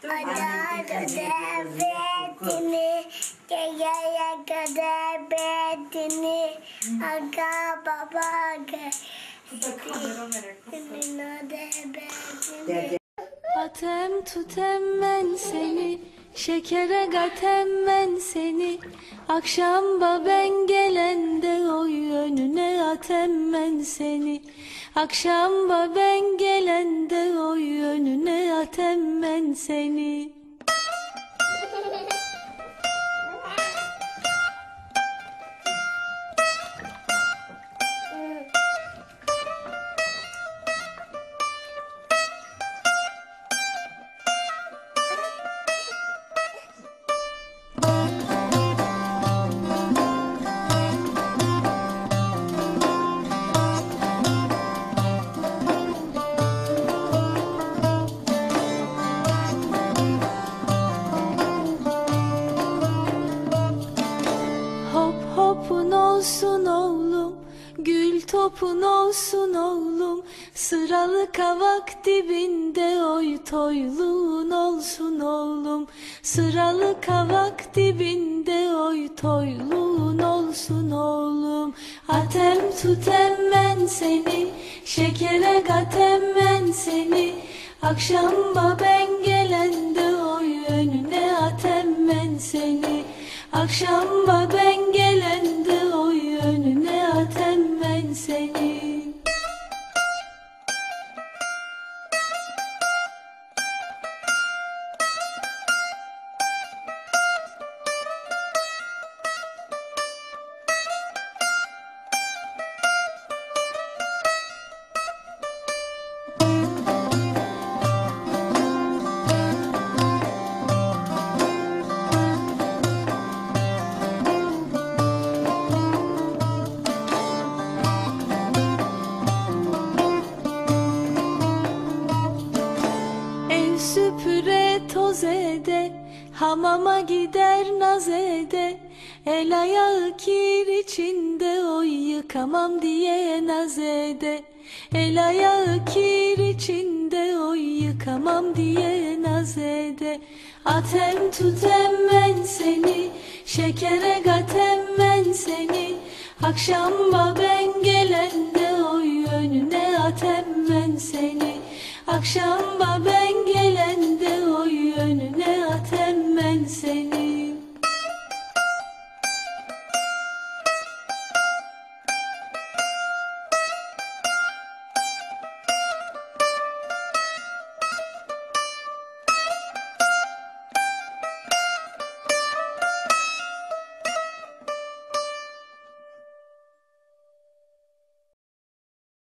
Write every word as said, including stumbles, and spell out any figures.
Acar devretini, geceye kadar bedini, aga baba bedini. Atem tutem ben seni, şekere gatem ben seni. Akşam ben gelende oy önüne atem ben seni. Akşam ben gelende oy önüne atem ben seni. Topun olsun oğlum, gül topun olsun oğlum. Sıralı kavak dibinde oy toyluğun olsun oğlum. Sıralı kavak dibinde oy toyluğun olsun oğlum. Atem tutem ben seni, şekere gatem ben seni. Akşam ben gelende oy önüne atem ben seni. Akşam ben gelende oy önüne atem ben seni. Süpüre toz ede, hamama gider naz ede. El ayağı kir içinde oy yıkamam diye naz ede. El ayağı kir içinde oy yıkamam diye naz ede. Atem tutem ben seni, şekere gatem ben seni. Akşam ben gelende oy önüne atem ben seni. Akşam ben gelende